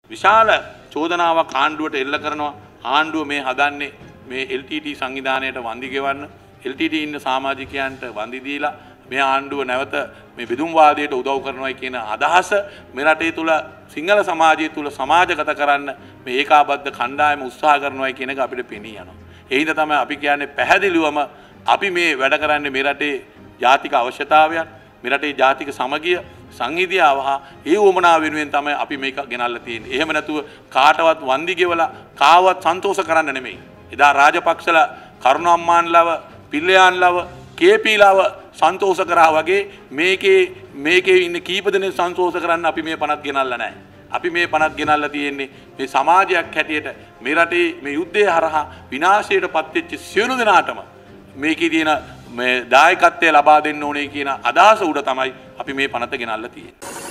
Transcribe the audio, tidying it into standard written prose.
විශාල චෝදනාවක් ආණ්ඩුවට එල්ල කරනවා. ආණ්ඩුව මේ හදන්නේ මේ LTT සංවිධානයට වන්දි ගෙවන්න. LTT ඉන්න සමාජිකයන්ට වන්දි දීලා මේ ආණ්ඩුව නැවත මේ බෙදුම් වාදයට උදව් කරනවායි කියන අදහස මේ රටේ තුල සිංහල සමාජය තුල සමාජගත කරන්න මේ ඒකාබද්ධ කණ්ඩායම උත්සාහ කරනවායි කියන එක අපිට පෙනී යනවා. ඒ හින්දා තමයි අපි කියන්නේ පැහැදිලිවම අපි මේ වැඩ කරන්නේ මේ රටේ ජාතික අවශ්‍යතාවයන්, මේ රටේ ජාතික සමගිය, සංහිඳියාව හා ඒ වමනා වෙනුවෙන් තමයි අපි මේක ගෙනල්ලා තියෙන්නේ. එහෙම නැතුව කාටවත් වන්දි ගෙවලා කාවත් සන්තෝෂ කරන්න නෙමෙයි. එදා රාජපක්ෂලා කරුණාම්මාන්ලව, පිල්ලයන්ලව, කේපීලව සන්තෝෂ කරා වගේ මේකේ ඉන්න කීප දෙනෙක් සන්තෝෂ කරන්න අපි මේ පනත් ගෙනල්ලා නැහැ. අපි මේ පනත් ගෙනල්ලා තියෙන්නේ මේ සමාජයක් හැටියට මේ රටේ මේ යුද්ධය හරහා විනාශයට පත්වෙච්ච සියලු දෙනාටම මේකේ තියෙන මේ දායකත්වය ලබා දෙන්න ඕනේ කියන අදහස උඩ තමයි අපි මේ පනත ගෙනල්ලා තියෙන්නේ.